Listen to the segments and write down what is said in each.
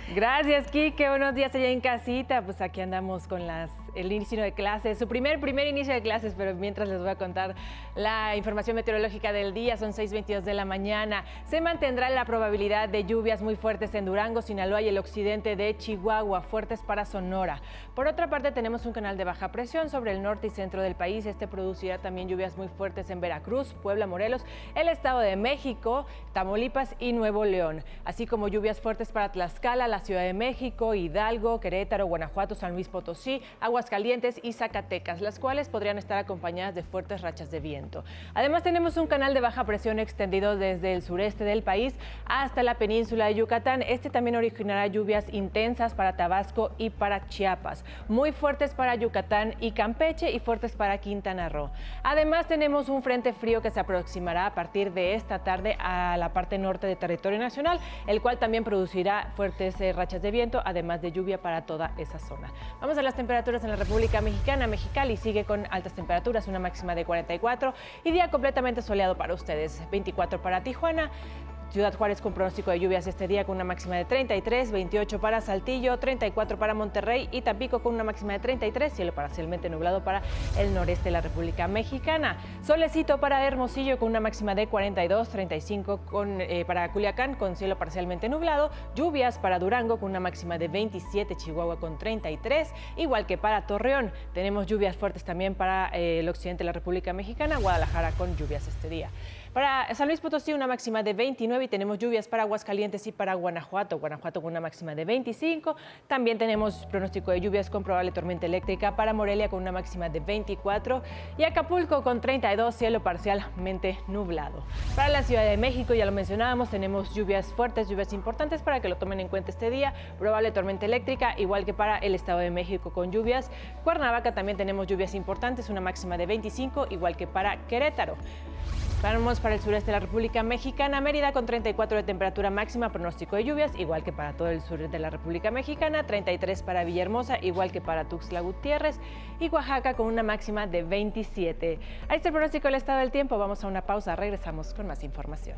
Gracias, Kike. Buenos días allá en casita. Pues aquí andamos con el inicio de clases, su primer inicio de clases, pero mientras les voy a contar la información meteorológica del día. Son 6:22 de la mañana. Se mantendrá la probabilidad de lluvias muy fuertes en Durango, Sinaloa y el occidente de Chihuahua, fuertes para Sonora. Por otra parte, tenemos un canal de baja presión sobre el norte y centro del país. Este producirá también lluvias muy fuertes en Veracruz, Puebla, Morelos, el Estado de México, Tamaulipas y Nuevo León, así como lluvias fuertes para Tlaxcala, la Ciudad de México, Hidalgo, Querétaro, Guanajuato, San Luis Potosí, Aguascalientes y Zacatecas, las cuales podrían estar acompañadas de fuertes rachas de viento. Además, tenemos un canal de baja presión extendido desde el sureste del país hasta la península de Yucatán. Este también originará lluvias intensas para Tabasco y para Chiapas, muy fuertes para Yucatán y Campeche y fuertes para Quintana Roo. Además, tenemos un frente frío que se aproximará a partir de esta tarde a la parte norte del territorio nacional, el cual también producirá fuertes rachas de viento, además de lluvia para toda esa zona. Vamos a las temperaturas en la República Mexicana. Mexicali sigue con altas temperaturas, una máxima de 44 y día completamente soleado para ustedes. 24 para Tijuana. Ciudad Juárez con pronóstico de lluvias este día con una máxima de 33, 28 para Saltillo, 34 para Monterrey y Tampico con una máxima de 33, cielo parcialmente nublado para el noreste de la República Mexicana. Solecito para Hermosillo con una máxima de 42, 35 para Culiacán con cielo parcialmente nublado, lluvias para Durango con una máxima de 27, Chihuahua con 33, igual que para Torreón. Tenemos lluvias fuertes también para el occidente de la República Mexicana, Guadalajara con lluvias este día. Para San Luis Potosí una máxima de 29 y tenemos lluvias para Aguascalientes y para Guanajuato con una máxima de 25. También tenemos pronóstico de lluvias con probable tormenta eléctrica para Morelia con una máxima de 24 y Acapulco con 32, cielo parcialmente nublado. Para la Ciudad de México, ya lo mencionábamos, tenemos lluvias fuertes, lluvias importantes para que lo tomen en cuenta este día, probable tormenta eléctrica, igual que para el Estado de México con lluvias. Cuernavaca también tenemos lluvias importantes, una máxima de 25, igual que para Querétaro. Vamos para el sureste de la República Mexicana, Mérida con 34 de temperatura máxima, pronóstico de lluvias, igual que para todo el sur de la República Mexicana, 33 para Villahermosa, igual que para Tuxtla Gutiérrez y Oaxaca con una máxima de 27. Ahí está el pronóstico del estado del tiempo, vamos a una pausa, regresamos con más información.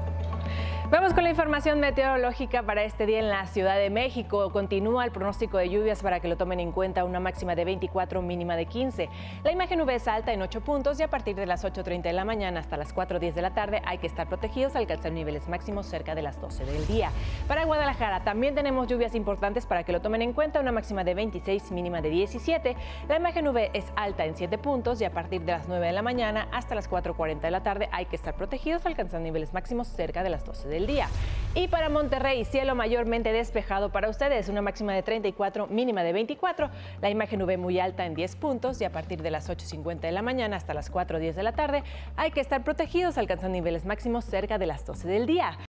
Vamos con la información meteorológica para este día en la Ciudad de México. Continúa el pronóstico de lluvias para que lo tomen en cuenta, una máxima de 24, mínima de 15. La imagen UV es alta en 8 puntos y a partir de las 8:30 de la mañana hasta las 4:10 de la tarde hay que estar protegidos, alcanzar niveles máximos cerca de las 12 del día. Para Guadalajara también tenemos lluvias importantes para que lo tomen en cuenta, una máxima de 26, mínima de 17. La imagen UV es alta en 7 puntos y a partir de las 9 de la mañana hasta las 4:40 de la tarde hay que estar protegidos, alcanzando niveles máximos cerca de las 12 del día. Y para Monterrey, cielo mayormente despejado para ustedes, una máxima de 34, mínima de 24. La imagen UV muy alta en 10 puntos y a partir de las 8:50 de la mañana hasta las 4:10 de la tarde hay que estar protegidos, alcanzando niveles máximos cerca de las 12 del día.